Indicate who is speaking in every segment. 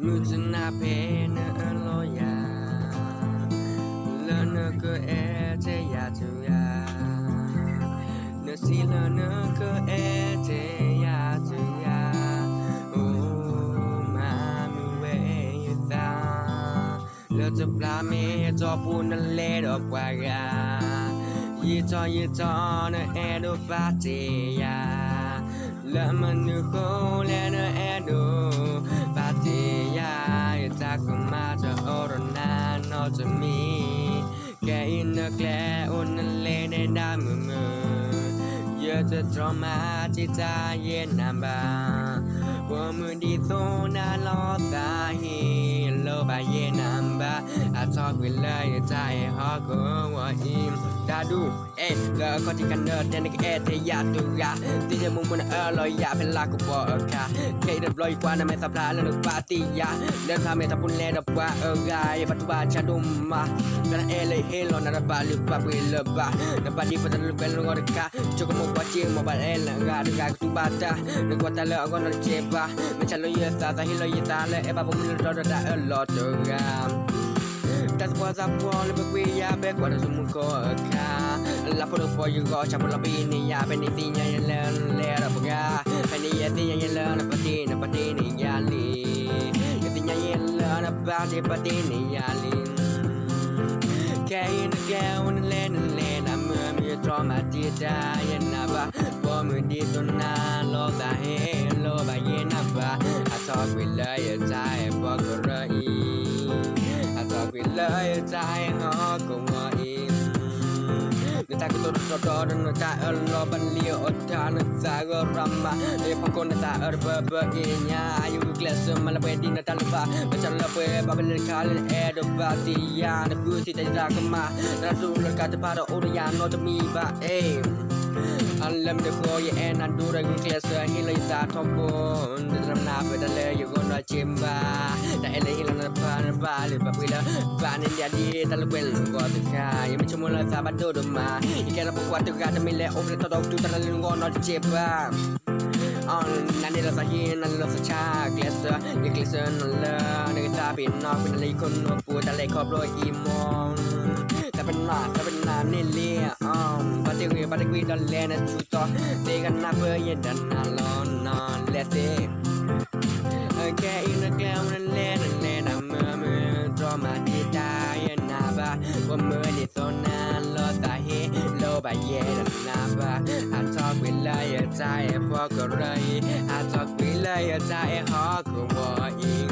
Speaker 1: จะน่าเป็นลอยาเลินก็เจยาจุยาเนื้อสิเลินก็เจยาจุยาโอ้มามือเวยตาเลือจะปลาเมจอปูนั่นเล่ดอกว่ากายี่จอเนื้อดูปาเจยาและมันนึกโคเลเนื้อดูปาเจยาจากก็มาจะโอรนานอจะมีแกอินเนอร์แกลอุนนั่นเล่ในด้านมือเยอะจะตรมาจิตใจเย็นนำบาว่ามือดีโซนาลอตาฮีโลบายเย็นนำบาอาทอกวิเลยใจฮอกว่าอิมดาดูแล้วก็ที่กันเนิร์ดเนี่ยก็เทียตุกาที่จะมุ่งมันลอยยาเป็นลากุบอค่ะแค่เดินลอยกว่านั่นไม่สับพลาแล้วนึกปาติยาเดินทางไม่ทับปุ่นเล่ดอกว่าไงปัจจุบันชาดุมมากันเลยเฮลนาบาลุบาบิลบานาบาดีปัจจุบันลงอค่ะจุกมุกว่าจิงมาบาเอลงาดูกาตุบาตานึกว่าตาเลอก็นเจ็บบ้าไม่ใช่ลอยตาฮิลอยตาเลยบ้าผมเลยรอดาลอดกาแต่ว่าจะพอเลยบอกวิยาเบกว่าจะสมุนก็ค่ะลับพอดูพออยู่ก็ชอบลับปีนี่ยาเป็นนิสิยายันเล่นเล่ระบกาเป็นนิยสิยายันเล่นปฏินี่ยาลีนิสิยายันเล่นปฏินี่ยาลีแค่ยินแก้วนั่นเล่นนะเมื่อมีตรมาจิตใจยันนับพอมือดีตัวน่าโลตาเฮโลบายนับอาทอกวิเลยใจพอก็รอทอกวิเลยใจฮอกงออินนึกตาก็ตัวนึกตาลอบันเลียวอดทานนึกตาก็รำมาเดี๋ยวพอคนนึกตาเบออินยาอายุเกลสมาละเวดินตาลุบะมาจันละเวบาเบลคาเลนดบาติยานึกดูสิตาจะกมาเราดูลกาจะพาเราโอริยานโนจะมีบะอันเล่มเด็กโอยนันดูเรื่องเกลสฮิลซาทอมบุนเดินนาไปทะเลอยู่คนละจิมบาแต่เอเลฮิลนาพานบาหรือแบบวิลาบานินเดียดีตะลุเวลก็ตึกกายังไม่ชั่วโมงละซาบัดโดดมาอีกแค่เราพวกตึกกาจะมีเล่โอเปร่าตอกจุดตะลุงก็นอจิบานั่นนี่เราสาหินนั่นเราสัชาเกลสยังเกลสนั่นเลยนึกซาบินนอกเป็นอะไรคนนัวปูแต่เลยขอบโรยอีมองแต่เป็นนานี่เลี้ยปฏิวิดอลเลนจุดต่อเด็กันนับเพื่อยันดันนาลอนนอนเลเซ่แค่อินแกลวนั่นเล่นนะเมื่อตรมาที่ตายนาบะว่าเมื่อดิโซนาโลตาเฮโลบายเยดันนาบะอาทอกวิเลยใจพอก็เลยอาทอกวิเลยใจฮอกวัวอิง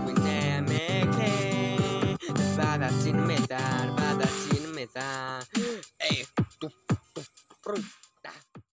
Speaker 1: บาดาจินเมตา